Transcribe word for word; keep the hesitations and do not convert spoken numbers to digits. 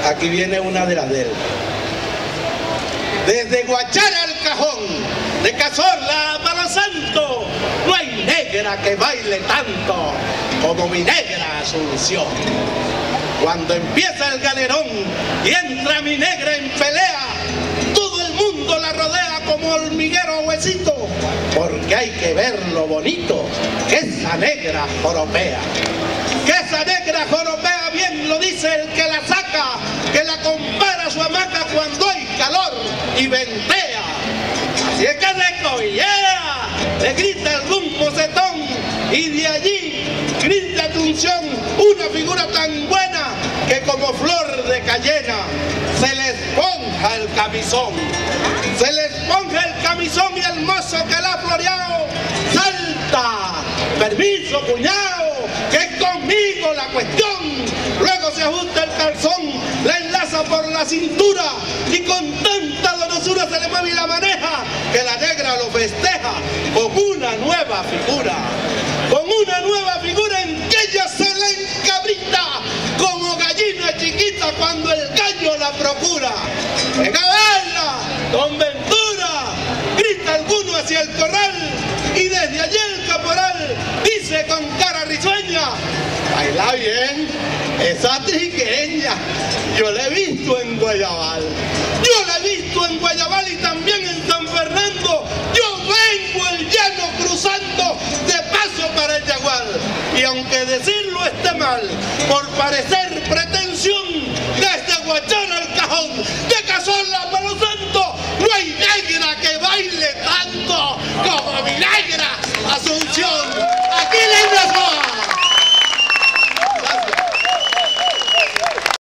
Aquí viene una de las de él. Desde Guachara al Cajón, de Cazorla a Palo Santo, no hay negra que baile tanto como mi negra Asunción. Cuando empieza el galerón y entra mi negra en pelea, todo el mundo la rodea como hormiguero huesito, porque hay que ver lo bonito que esa negra joropea. Que esa negra joropea, bien lo dice el que la saca, que la compara a su hamaca cuando hay calor y ventea. Así es que se cobillea, le grita algún mocetón y de allí grita Asunción, una figura tan buena que como flor de cayena se le esponja el camisón. Se le esponja el camisón y el mozo que la ha floreado salta. Permiso, cuñado, que es conmigo la cuestión. Luego se ajusta el calzón, la enlaza por la cintura y con tanta donosura se le mueve y la maneja que la negra lo festeja con una nueva figura. Con una nueva figura en que ella se le encabrita como gallina chiquita cuando el gallo la procura. ¡Venga a verla, don Ventura! Grita alguno hacia el corral y desde allí el caporal dice con cara risueña: baila bien esa triqueña, yo la he visto en Guayabal, yo la he visto en Guayabal y también en San Fernando. Yo vengo el llano cruzando de paso para el Yagual, y aunque decirlo esté mal, por parecer